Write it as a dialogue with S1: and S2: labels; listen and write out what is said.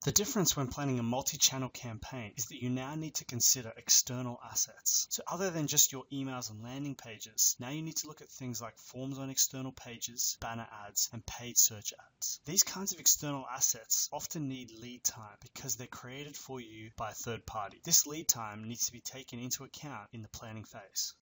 S1: The difference when planning a multi-channel campaign is that you now need to consider external assets. So other than just your emails and landing pages, now you need to look at things like forms on external pages, banner ads, and paid search ads. These kinds of external assets often need lead time because they're created for you by a third party. This lead time needs to be taken into account in the planning phase.